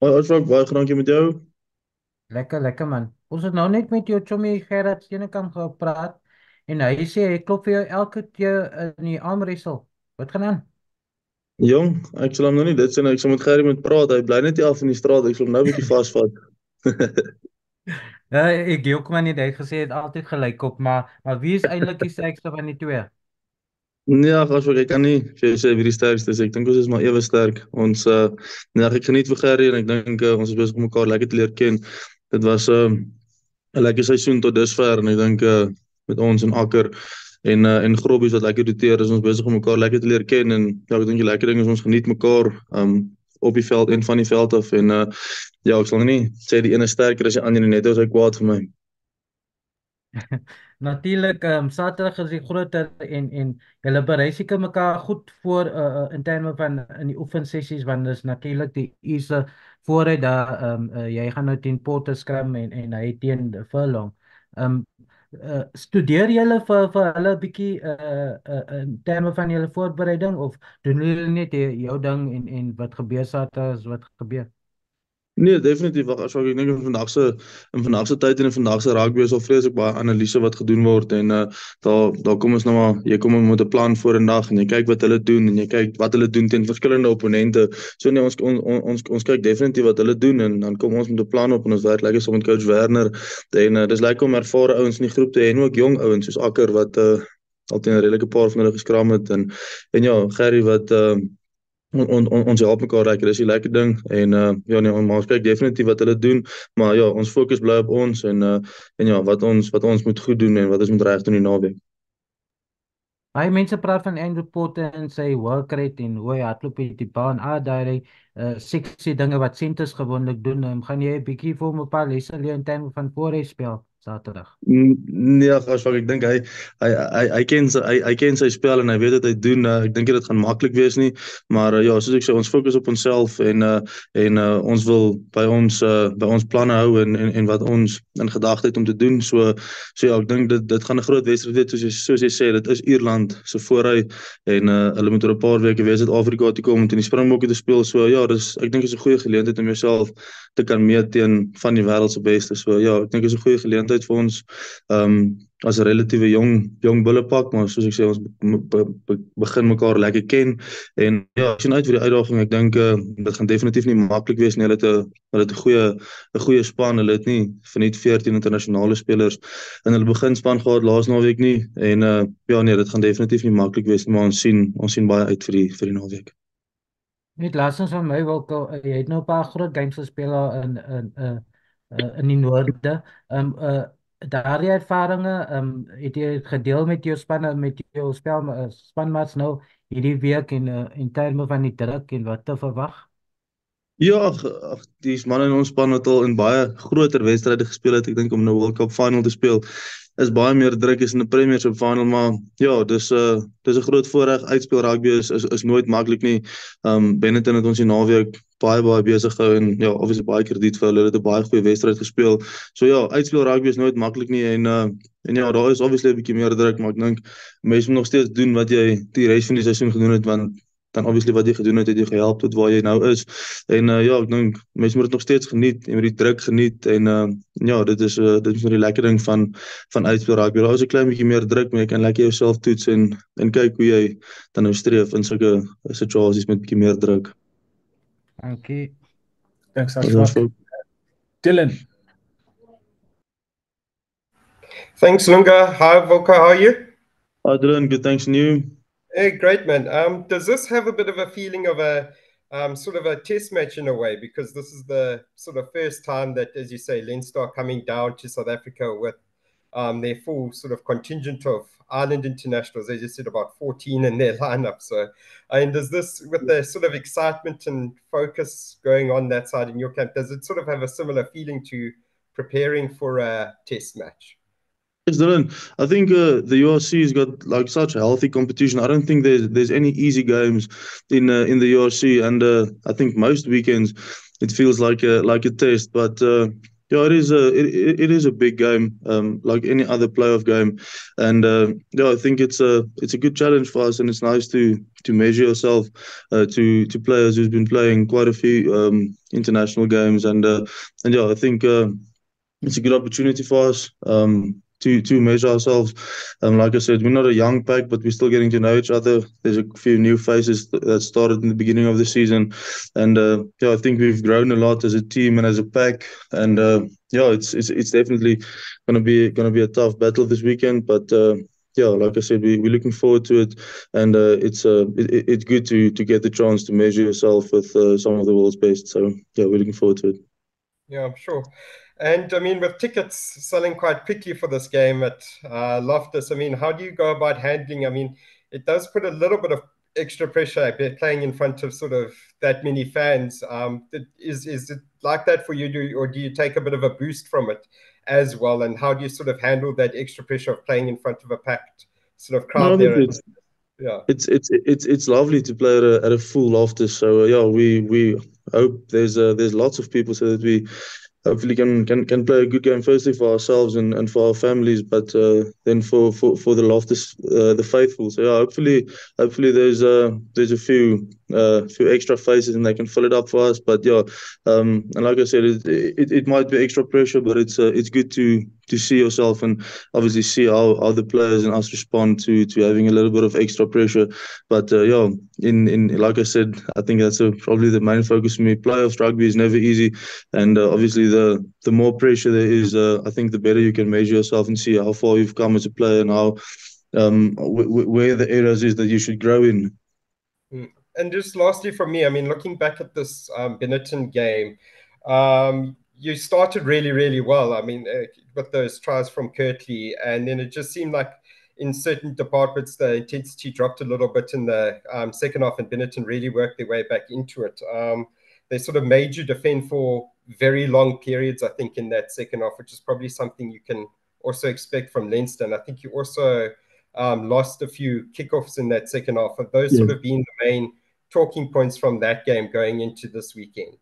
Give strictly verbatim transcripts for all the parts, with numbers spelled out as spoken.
Uitvlak, baie dankie met jou. Lekker, lekker man. Ons het nou net met jou Chommy Gerard Steenkamp gepraat en hy sê hy klop vir jou elke keer in die armwrestle. Wat gaan aan? Jong, ek sal hom nou nie dit sê nie, ek sal met Gerrie moet praat. Hy bly net hier af in die straat. Ek sal hom nou 'n bietjie vasvat. Ja, ek jok maar net, hy het gesê hy het altyd gelyk op, maar maar wie is eintlik die sterkste van die twee? Nee, ag, asook, ek kan nie vir jou sê wie die sterkste is. Ek dink ons is maar ewe sterk. Ons uh nee, ek geniet vir Gerrie en ek dink uh, ons is besig om mekaar lekker te leer ken. Dit was 'n uh, 'n lekker seisoen tot dusver en ek dink uh met ons en Akker en uh, en Grobbies wat lekker roteer, is ons besig om mekaar lekker te leer ken en ja, ek dink die lekker ding is ons geniet mekaar um op die veld en van die veld af en uh ja, ek sal nie sê die ene is sterker as die ander nie, net as hy kwaad vir my. Natuurlik, ehm Saterdag is die groter en en julle berei seker mekaar goed voor uh, uh, in terme van in die oefensessies want dis natuurlik die eerste vooruit daar ehm uh, jy gaan nou teen Potterskram en en hy teen Furlong. Ehm uh, studeer julle vir vir hulle 'n bietjie uh, uh, in terme van julle voorbereiding of doen julle net jou ding en en wat gebeur Saterdag is wat gebeur? Nee, definitief. As ek dink in vandag se in vandag se tyd en in vandag se rugby is al vreeslik baie analise wat gedoen word en uh daar daar kom ons nou maar jy kom met 'n plan voor 'n dag en jy kyk wat hulle doen en jy kyk wat hulle doen teen verskillende opponente. So nee, ons on, on, ons ons kyk definitief wat hulle doen en dan kom ons met 'n plan op en ons werk lekker saam met coach Werner en uh, dis lekker om ervare ouens in die groep te hê en ook jong ouens soos Akker wat uh al teen 'n redelike paar van hulle geskram het en en ja, Gerry wat uh on, on, on, ons help mekaar lekker, dis die lekker ding en uh, ja nee, on- maar ons kyk definitief wat hulle doen, maar ja, ons fokus bly op ons en uh, en ja, wat ons wat ons moet goed doen en wat ons moet reg doen in die naweek. Baie mense praat van Andrew Potter en sy work rate en hoe hy hardloop op die baan. Ah, daai uh, seksie dinge wat senters gewoonlik doen. Um, gaan jy 'n bietjie vir hom 'n paar lesse leer in terme van voorheen spel Saterdag? N- Nee, gas, ek dink hy hy hy hy ken sy hy, hy ken sy spel en hy weet wat hy doen. Uh, ek dink nie dit gaan maklik wees nie, maar uh, ja, soos ek sê, ons fokus op onsself en uh, en uh, ons wil by ons uh, by ons planne hou en, en en wat ons in gedagte het om te doen. So so ja, ek dink dit dit gaan 'n groot wedstryd wees soos jy soos jy sê, dit is Ierland se voorry en uh, hulle moet oor 'n paar weke weer Suid-Afrika toe kom om teen die Springbokke te speel. So ja, dis ek dink is 'n goeie geleentheid om jouself te kan meet teen van die wêreld se beste. So ja, ek dink is 'n goeie geleentheid vir ons um as 'n relatiewe jong jong bullepak, maar soos ek sê ons be, be, be, begin mekaar lekker ken en ja, ek sien uit vir die uitdaging. Ek dink uh, dit gaan definitief nie maklik wees nie. Hulle het 'n hulle het 'n goeie 'n goeie span. Hulle het nie verniet veertien internasionale spelers in hulle beginspan gehad laas naweek nie en uh, ja nee, dit gaan definitief nie maklik wees nie, maar ons sien ons sien baie uit vir die vir die naweek. Net laasens van my wil ko- uh, jy het nou 'n paar groot games gespeel daar in in uh, uh, in die noorde. Um uh, daardie ervarings um het jy gedeel met jou span met jou spel uh, spanmaats nou hierdie week en uh, in terme van die druk en wat te verwag? Ja, ag, ag, die manne in ons span wat al in baie groter wedstryde gespeel het, ek dink om 'n World Cup final te speel, is baie meer druk as in 'n Premiership final, maar ja, dis 'n uh, dis 'n groot voorreg. Uitspeel rugby is, is is nooit maklik nie. Um Benetton het ons die naweek baie baie besig gehou en ja, obviously baie krediet vir hulle. Hulle het 'n baie goeie wedstryd gespeel. So ja, uitspeel rugby is nooit maklik nie en uh en ja, daar is obviously 'n bietjie meer druk, maar ek dink mense moet nog steeds doen wat jy die res van die seisoen gedoen het want dan obviously wat jy gedoen het, het jy gehelp tot waar jy nou is. En uh, ja, ek dink mense moet dit nog steeds geniet. Jy moet die druk geniet en uh, ja, dit is uh, dit is nou die lekker ding van van uitspeel rugby. Daar is 'n klein bietjie meer druk, maar jy kan lekker jouself toets en en kyk hoe jy dan nou streef in sulke situasies met bietjie meer druk. Dankie. Thanks, Ons is Ashfaq. ook Dylan. Thanks, Lunga. Hi, Volker. How are you? Adrian, good thanks and you. Hey, great, man. Um, does this have a bit of a feeling of a um, sort of a test match in a way? Because this is the sort of first time that, as you say, Leinster are coming down to South Africa with um, their full sort of contingent of Ireland internationals. As you said, about fourteen in their lineup. So, I mean, does this, with the sort of excitement and focus going on that side in your camp, does it sort of have a similar feeling to preparing for a test match? Yes, Dylan. I think uh, the U R C's got like such a healthy competition. I don't think there's there's any easy games in uh, in the U R C, and uh, I think most weekends it feels like a like a test. But uh, Yeah, it is a it, it it is a big game, um, like any other playoff game, and uh, yeah, I think it's a it's a good challenge for us, and it's nice to to measure yourself uh, to to players who's been playing quite a few um, international games, and uh, and yeah, I think uh, it's a good opportunity for us um, to to measure ourselves. Um, like I said, we're not a young pack, but we're still getting to know each other. There's a few new faces th- that started in the beginning of the season, and uh, yeah, I think we've grown a lot as a team and as a pack. And uh, yeah, it's it's it's definitely gonna be gonna be a tough battle this weekend, but. Uh, yeah, like I said, we, we're looking forward to it, and uh, it's uh, it, it- it's good to to get the chance to measure yourself with uh, some of the world's best. So yeah, we're looking forward to it. Yeah, I'm sure. And I mean, with tickets selling quite quickly for this game at uh, Loftus, I mean, how do you go about handling? I mean, it does put a little bit of extra pressure playing in front of sort of that many fans. Um, is is it like that for you, do, or do you take a bit of a boost from it as well? And how do you sort of handle that extra pressure of playing in front of a packed sort of No, crowd there? obviously, Yeah. It's it's it's it's lovely to play at a at a full Loftus. So uh, yeah, we we hope there's uh, there's lots of people so that we hopefully can can can play a good game firstly for ourselves and, and for our families, but uh, then for for for the Loftus uh, the faithful. So yeah, hopefully hopefully there's uh there's a few uh few extra faces and they can fill it up for us. But yeah, um and like I said, it it, it might be extra pressure, but it's uh, it's good to to see yourself and obviously see how, how the players and us respond to to having a little bit of extra pressure. But uh, yeah, in in like I said, I think that's a, probably the main focus for me. Playoffs rugby is never easy, and uh, obviously the the more pressure there is, uh, I think the better you can measure yourself and see how far you've come as a player and how um w- w- where the areas is that you should grow in. Mm. And just lastly from me, I mean, looking back at this um, Benetton game, um, you started really, really well. I mean, uh, with those tries from Kirtley, and then it just seemed like in certain departments the intensity dropped a little bit in the um, second half, and Benetton really worked their way back into it. Um, they sort of made you defend for very long periods, I think, in that second half, which is probably something you can also expect from Leinster. And I think you also um, lost a few kickoffs in that second half. Have those Yeah. sort of been the main talking points from that game going into this weekend?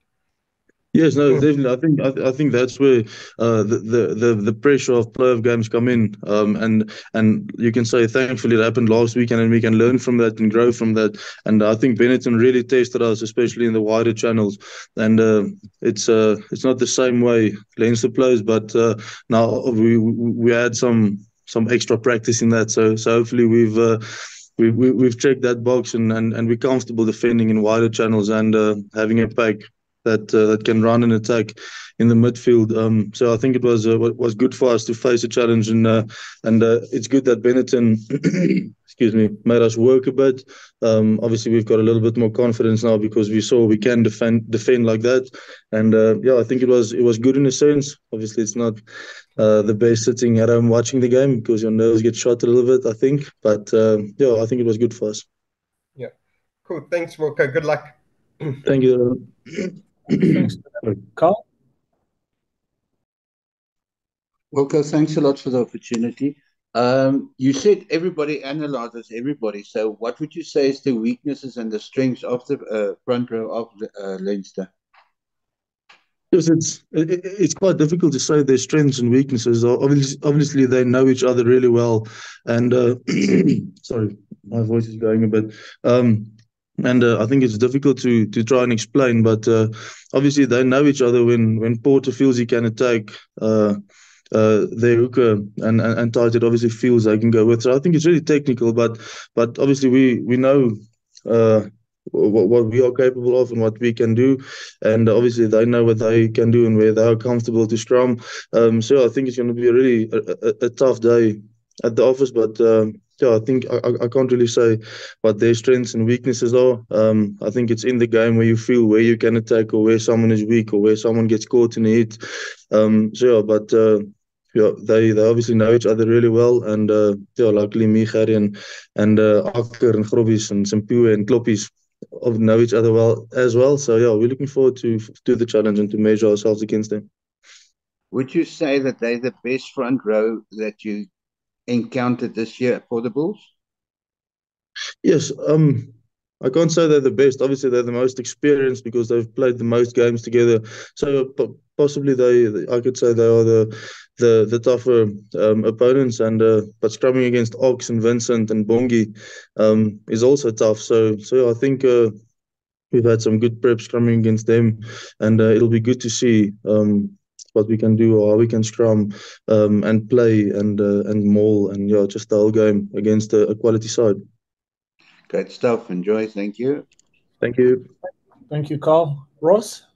Yes, no, Mm. definitely. I think I, th- I think that's where uh, the, the the the pressure of playoff games come in, um, and and you can say thankfully it happened last weekend, and we can learn from that and grow from that. And I think Benetton really tested us, especially in the wider channels. And uh, it's uh it's not the same way Leinster plays, but uh, now we we we had some some extra practice in that. So so hopefully we've. Uh, we, we, we've checked that box and, and, and we're comfortable defending in wider channels and uh, having a pack that uh, that can run and attack in the midfield. Um, so I think it was uh, was good for us to face a challenge, and uh, and uh, it's good that Benetton, excuse me, made us work a bit. Um, obviously, we've got a little bit more confidence now because we saw we can defend defend like that, and uh, yeah, I think it was it was good in a sense. Obviously, it's not. Uh, the best sitting at home watching the game because your nerves get shot a little bit, I think. But um, yeah, I think it was good for us. Yeah. Cool. Thanks, Wilco. Good luck. Thank you. Thanks. Carl? Wilco, thanks a lot for the opportunity. Um, you said everybody analyzes everybody. So what would you say is the weaknesses and the strengths of the uh, front row of uh, Leinster? Yes, it's it, it's quite difficult to say their strengths and weaknesses. Obviously, obviously they know each other really well, and uh, sorry, my voice is going a bit. Um, and uh, I think it's difficult to to try and explain, but uh, obviously they know each other. When when Porter feels he can attack, uh, uh, their hooker and and, and Tight obviously feels they can go with. So I think it's really technical, but but obviously we we know. Uh, what, what we are capable of and what we can do, and obviously they know what they can do and where they are comfortable to scrum. Um, so I think it's going to be a really a, a, a tough day at the office, but um, yeah, I think I, I can't really say what their strengths and weaknesses are. Um, I think it's in the game where you feel where you can attack or where someone is weak or where someone gets caught in the heat. Um, so yeah, but. Uh, yeah, they, they obviously know each other really well, and uh, yeah, luckily me, Gary, and and uh, Akker and Grobbies and Simpiwe and Kloppies of know each other well as well. So yeah, we're looking forward to to the challenge and to measure ourselves against them. Would you say that they're the best front row that you encountered this year for the Bulls? Yes, um, I can't say they're the best. Obviously, they're the most experienced because they've played the most games together. So, but possibly they, I could say they are the the the tougher um, opponents, and uh, but scrumming against Ox and Vincent and Bongi um, is also tough. So so yeah, I think uh, we've had some good prep scrumming against them, and uh, it'll be good to see um, what we can do or how we can scrum um, and play and uh, and maul and yeah, just the whole game against a, a quality side. Great stuff. Enjoy. Thank you. Thank you. Thank you, Carl. Ross?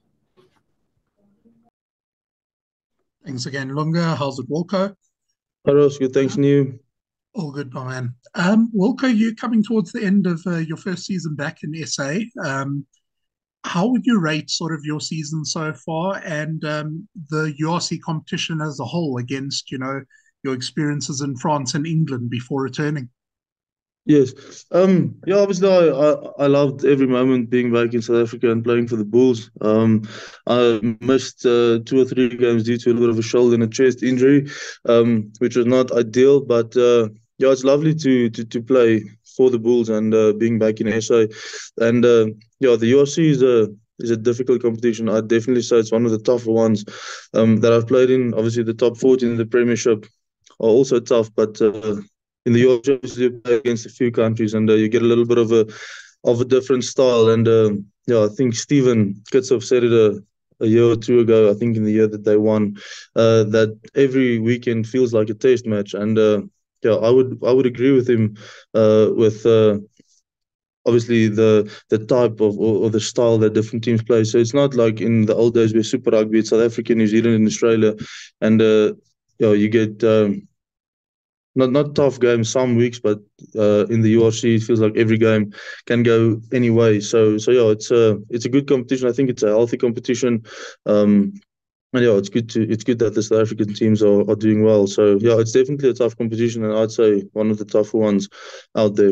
Thanks again, Lunga. How's it, Wilco? Hi, Ross. Good. Thanks, and you? All good, my man. Um, Wilco, you coming towards the end of uh, your first season back in S A. Um, how would you rate sort of your season so far and um, the U R C competition as a whole against, you know, your experiences in France and England before returning? Yes. Um, yeah, obviously I, I, I loved every moment being back in South Africa and playing for the Bulls. Um, I missed uh, two or three games due to a little bit of a shoulder and a chest injury, um, which was not ideal. But uh, yeah, it's lovely to, to, to play for the Bulls and uh, being back in S A. And uh, yeah, the U R C is a is a difficult competition. I'd definitely say it's one of the tougher ones um, that I've played in. Obviously, the top fourteen in the Premiership are also tough, but uh, in the U S, you play against a few countries, and uh, you get a little bit of a of a different style. And um, yeah, I think Stephen Kitsov said it a, a year or two ago. I think in the year that they won, uh, that every weekend feels like a test match. And uh, yeah, I would I would agree with him uh, with. Uh, Obviously, the the type of or, or the style that different teams play. So it's not like in the old days where Super Rugby, it's South Africa, New Zealand, and Australia, and uh, yeah, you get. Um, Not not tough games some weeks, but uh, in the U R C it feels like every game can go any way. So so yeah, it's a it's a good competition. I think it's a healthy competition. Um, and yeah, it's good to it's good that the South African teams are, are doing well. So yeah, it's definitely a tough competition, and I'd say one of the tougher ones out there.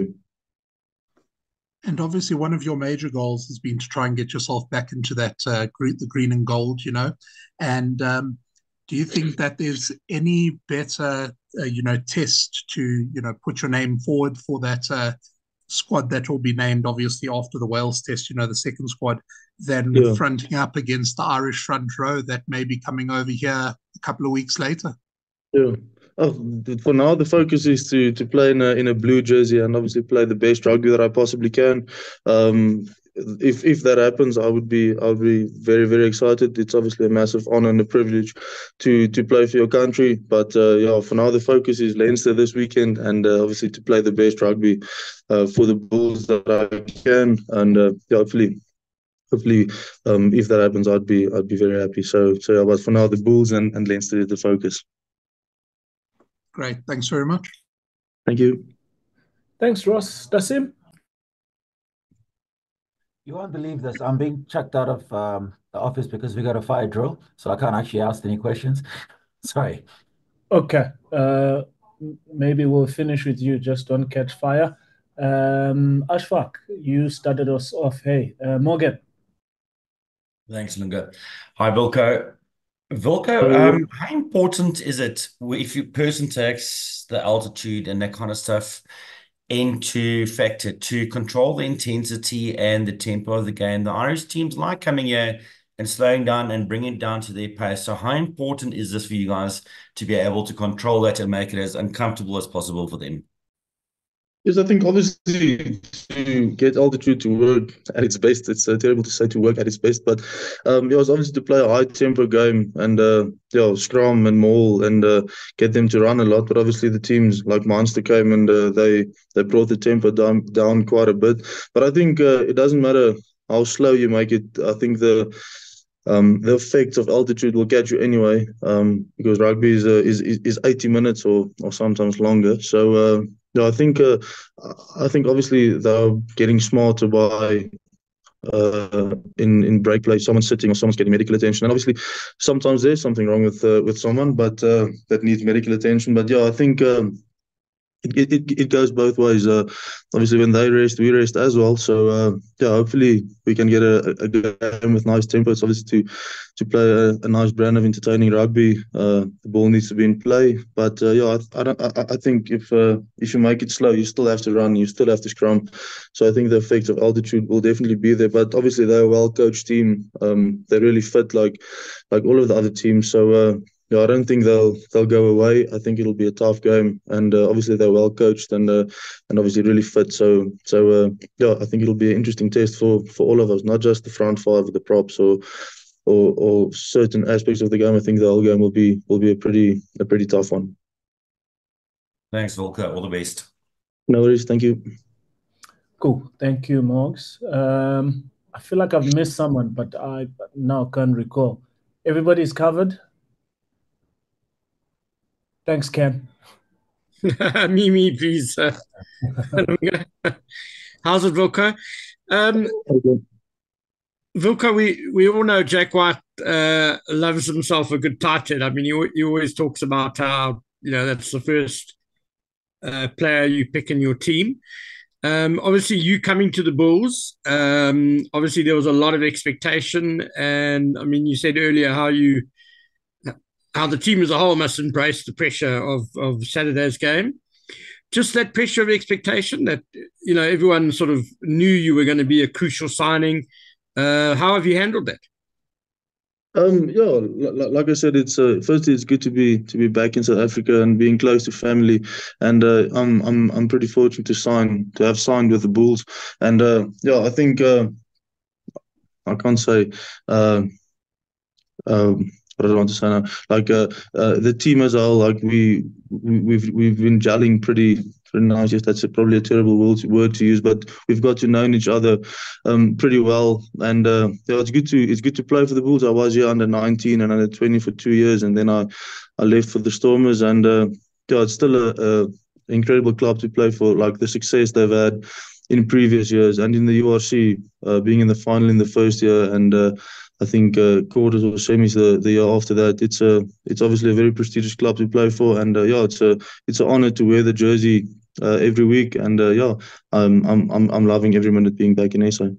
And obviously, one of your major goals has been to try and get yourself back into that uh, green, the green and gold, you know. And um, do you think that there's any better, uh, you know, test to, you know, put your name forward for that uh, squad that will be named, obviously, after the Wales test, you know, the second squad, than Yeah. fronting up against the Irish front row that may be coming over here a couple of weeks later? Yeah. Oh, th- for now, the focus is to to play in a in a blue jersey and obviously play the best rugby that I possibly can. Um, if if that happens, I would be I would be very very excited. It's obviously a massive honor and a privilege to to play for your country. But uh, yeah, for now, the focus is Leinster this weekend, and uh, obviously to play the best rugby uh, for the Bulls that I can, and uh, yeah, hopefully. Hopefully, um, if that happens, I'd be I'd be very happy. So so yeah, but for now, the Bulls and, and Leinster is the focus. Great. Thanks very much. Thank you. Thanks, Ross. Dasim? You won't believe this. I'm being chucked out of um, the office because we got a fire drill, so I can't actually ask any questions. Sorry. Okay. Uh, m- maybe we'll finish with you. Just don't catch fire. Um, Ashfaq, you started us off. Hey, uh, Morgan. Thanks, Lunga. Hi, Vilko. Vilko, Hello. um, how important is it w- if your person takes the altitude and that kind of stuff into factor to control the intensity and the tempo of the game? The Irish teams like coming here and slowing down and bringing it down to their pace. So how important is this for you guys to be able to control that and make it as uncomfortable as possible for them? Yes, I think obviously to get altitude to work at its best, it's uh, terrible to say to work at its best, but um, yeah, it's obviously to play a high tempo game and uh, yeah, scrum and maul and uh, get them to run a lot. But obviously the teams like Munster came and uh, they they brought the tempo down down quite a bit. But I think uh, it doesn't matter how slow you make it. I think the um, the effects of altitude will catch you anyway, um, because rugby is, uh, is is is eighty minutes or or sometimes longer. So. Uh, No, I think uh, I think obviously they're getting smarter by uh, in in break play. Someone's sitting or someone's getting medical attention, and obviously sometimes there's something wrong with uh, with someone, but uh, that needs medical attention. But yeah, I think um, it, it it goes both ways. Uh, obviously, when they rest, we rest as well. So uh, yeah, hopefully we can get a, a game with nice tempo. It's obviously to to play a, a nice brand of entertaining rugby. Uh, the ball needs to be in play, but uh, yeah, I, I don't. I, I think if uh, if you make it slow, you still have to run. You still have to scrum. So I think the effect of altitude will definitely be there. But obviously, they're a well coached team. Um, they're really fit, like like all of the other teams. So. Uh, Yeah, I don't think they'll they'll go away. I think it'll be a tough game, and uh, obviously they're well coached and uh, and obviously really fit. So so uh, yeah, I think it'll be an interesting test for for all of us, not just the front five, the props, or or or certain aspects of the game. I think the whole game will be will be a pretty a pretty tough one. Thanks, Volker. All the best. No worries. Thank you. Cool. Thank you, Morgs. Um, I feel like I've missed someone, but I now can't recall. Everybody's covered. Thanks, Ken. me, me, please. Uh, how's it, Volker? Um, Okay. Volker, we, we all know Jack White uh, loves himself a good tight head. I mean, he, he always talks about how, you know, that's the first uh, player you pick in your team. Um, obviously, you coming to the Bulls, um, obviously there was a lot of expectation. And, I mean, you said earlier how you how the team as a whole must embrace the pressure of, of Saturday's game. Just that pressure of expectation that, you know, everyone sort of knew you were going to be a crucial signing. Uh, how have you handled that? Um, yeah, l- like I said, it's uh, firstly it's good to be to be back in South Africa and being close to family, and uh, I'm I'm I'm pretty fortunate to sign to have signed with the Bulls, and uh, yeah, I think uh, I can't say. Uh, um, what I want to say now, like uh, uh, the team as a whole, like we, we we've we've been gelling pretty pretty nice. Yes, that's a, probably a terrible word to, word to use, but we've got to know each other um, pretty well, and uh, yeah, it's good to it's good to play for the Bulls. I was here under nineteen and under twenty for two years, and then I I left for the Stormers, and uh, yeah, it's still a, a incredible club to play for. Like the success they've had in previous years, and in the U R C, uh, being in the final in the first year, and uh, I think uh, quarters or semis the, the year after that. It's a it's obviously a very prestigious club to play for, and uh, yeah, it's a it's an honor to wear the jersey uh, every week, and uh, yeah, I'm I'm I'm I'm loving every minute being back in S A.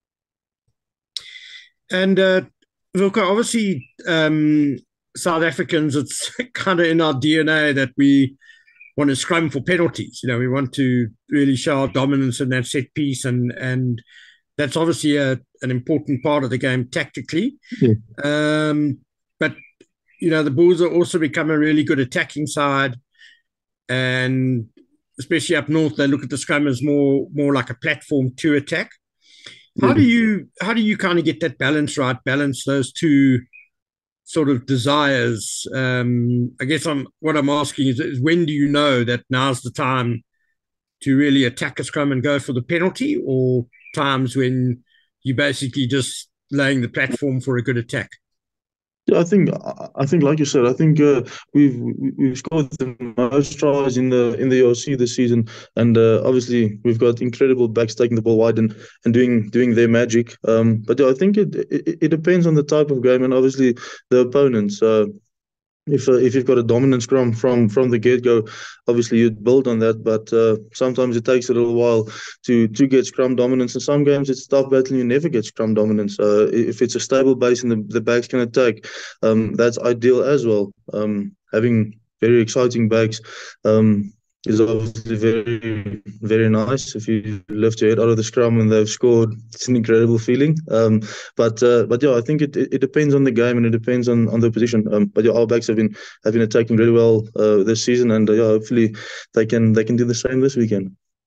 And uh, Volker, obviously, um, South Africans, it's kind of in our D N A that we want to scrum for penalties. You know, we want to really show our dominance in that set piece, and and that's obviously a, an important part of the game tactically. Yeah. Um, but, you know, the Bulls are also become a really good attacking side. And especially up north, they look at the scrum as more more like a platform to attack. How Yeah. do you how do you kind of get that balance right, balance those two sort of desires? Um, I guess I'm what I'm asking is, is when do you know that now's the time to really attack a scrum and go for the penalty, or times when you're basically just laying the platform for a good attack? Yeah, I think I I think like you said, I think uh, we've we- we've scored the most tries in the in the U R C this season, and uh, obviously we've got incredible backs taking the ball wide and, and doing doing their magic. Um, but yeah, I think it, it it depends on the type of game and obviously the opponents. Uh, if uh, if you've got a dominant scrum from from the get go, obviously you'd build on that. But uh, sometimes it takes a little while to to get scrum dominance. In some games, it's tough battle. You never get scrum dominance. Uh, if it's a stable base and the the backs can attack, um, that's ideal as well. Um, having very exciting backs. Um, is obviously very, very nice. If you lift your head out of the scrum and they've scored, it's an incredible feeling. Um, but uh, but yeah, I think it, it, it depends on the game and it depends on, on the position. Um, but yeah, our backs have been have been attacking really well uh, this season, and uh, yeah, hopefully they can they can do the same this weekend.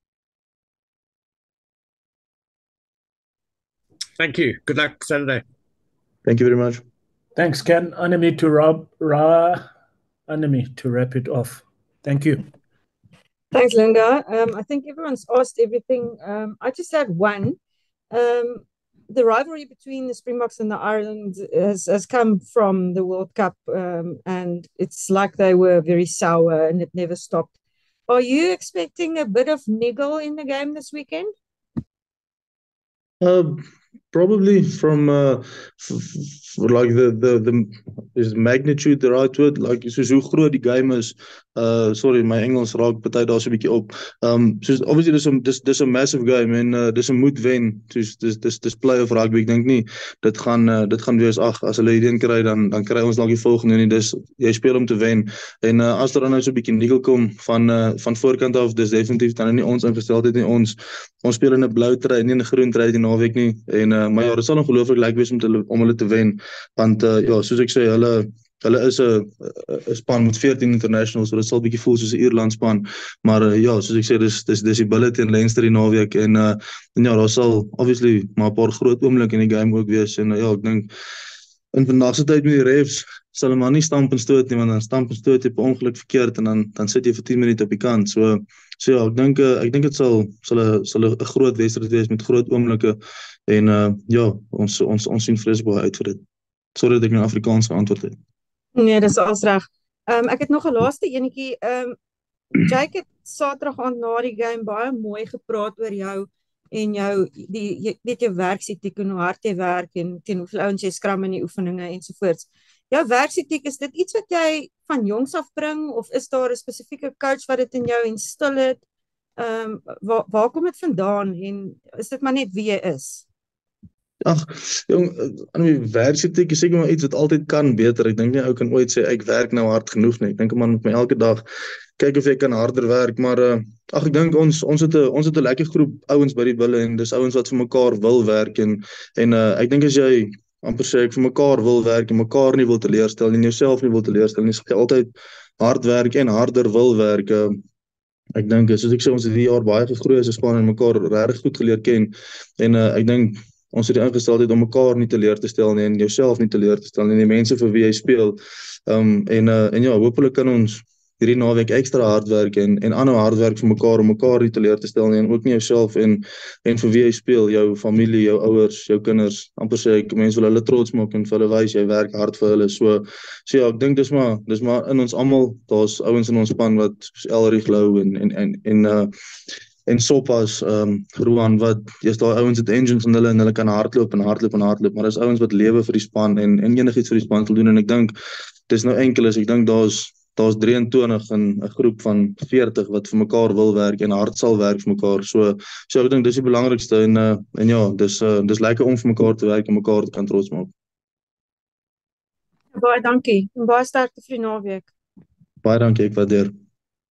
Thank you. Good luck Saturday. Thank you very much. Thanks, Ken. Anime to Rob, Ra, Anime to wrap it off. Thank you. Thanks, Linda. Um, I think everyone's asked everything. Um, I just had one. Um, the rivalry between the Springboks and the Ireland has, has come from the World Cup, um, and it's like they were very sour and it never stopped. Are you expecting a bit of niggle in the game this weekend? Uh, probably from uh, f- f- like the, the the is magnitude the right word? Like soos hoe groot die game is. Uh sorry, my Engels raak party daar so 'n bietjie op. Um soos obviously dis 'n dis dis 'n massive game en uh, dis 'n moet wen. Soos dis dis dis playoff rugby. Ek dink nie dit gaan uh, dit gaan wees ag as hulle hierdie een kry dan dan kry ons dalk die volgende nie. Dis jy speel om te wen. En uh, as daar dan nou so 'n bietjie nigel kom van uh, van voorkant af, dis definitief dan nie ons ingesteldheid nie. Ons ons speel in 'n blou trui, nie in 'n groen trui die naweek nie. En uh, maar ja, dit sal ongelooflik lyk wees om te om hulle te wen want uh, ja, soos ek sê, hulle hulle is 'n 'n span met veertien internationals, so dit sal bietjie voel soos 'n Ierland span, maar uh, ja, soos ek sê, dis dis dis die Bullet teen Leinster die naweek en uh, en ja, daar sal obviously maar 'n paar groot oomblikke in die game ook wees en uh, ja, ek dink in vandag se tyd met die refs sal hulle maar nie stamp en stoot nie, want dan stamp en stoot jy per ongeluk verkeerd en dan dan sit jy vir tien minute op die kant. So so ja, ek dink uh, ek dink dit sal sal 'n sal 'n groot wedstryd wees met groot oomblikke en uh, ja, ons ons ons sien vreeslik baie uit vir dit. Sorry dat ek nou Afrikaans geantwoord het. Nee, dis als reg. Um, ek het nog 'n laaste enetjie. Um, Jake het Saterdag aand na die game baie mooi gepraat oor jou en jou die jy weet jou werksetiek en hoe hard jy werk en teen hoeveel ouens jy skram in die oefeninge ensovoorts. Jou werksetiek, is dit iets wat jy van jongs af bring of is daar 'n spesifieke coach wat dit in jou instil het? Ehm um, waar waar kom dit vandaan en is dit maar net wie jy is? Ag, jong, aan my werksetiek is seker maar iets wat altyd kan beter. Ek dink nie ou kan ooit sê ek werk nou hard genoeg nie. Ek dink 'n man moet my elke dag kyk of jy kan harder werk, maar uh, ag ek dink ons ons het 'n ons het 'n lekker groep ouens by die Bulle en dis ouens wat vir mekaar wil werk en en uh, ek dink as jy amper sê ek vir mekaar wil werk en mekaar nie wil teleurstel nie, jouself nie wil teleurstel nie, sal jy altyd hard werk en harder wil werk. Uh, ek dink soos ek sê ons het hierdie jaar baie gegroei as 'n span en mekaar regtig goed geleer ken en uh, ek dink ons het die ingesteldheid om mekaar nie teleur te stel nie en jouself nie teleur te stel nie, die mense vir wie jy speel. Um, en, uh, en ja, hopelik kan ons hierdie naweek ekstra hard werk en, en aanhou hard werk vir mekaar om mekaar nie teleur te stel nie en ook nie jouself en, en vir wie jy speel, jou familie, jou ouers, jou kinders, amper sê ek, mense wil hulle trots maak en vir hulle wys, jy werk hard vir hulle, so, so ja, ek dink dis maar, dis maar in ons almal, daar's ouens in ons span wat Elrich Lou en, en, en, en uh, en Sopas, um, Roan, wat, jy's daar ouens het engines van hulle en hulle kan hardloop en hardloop en hardloop, maar dis ouens wat lewe vir die span en, en enigiets vir die span te doen en ek dink, dis nou enkel is, ek dink daar's daar's drieëntwintig in 'n groep van veertig wat vir mekaar wil werk en hard sal werk vir mekaar, so, so ek dink dis die belangrikste en, uh, en ja, dis, uh, dis lekker om vir mekaar te werk en mekaar te kan trots maak. Baie dankie, en baie sterkte vir die naweek. Baie dankie, ek waardeer.